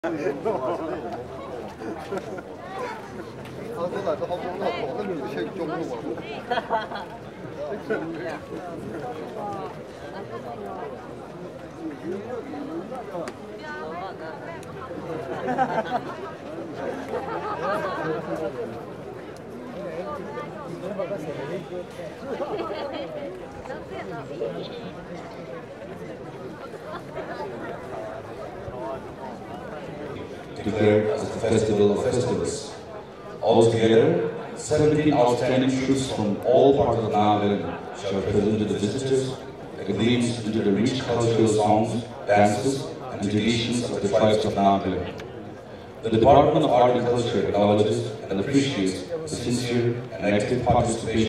Declared as the Festival of Festivals. Altogether, 17 outstanding troops from all parts of Nagaland shall present to the visitors a glimpse into the rich cultural songs, dances, and traditions of the tribes of Nagaland. The Department of Art and Culture acknowledges and appreciates the sincere and active participation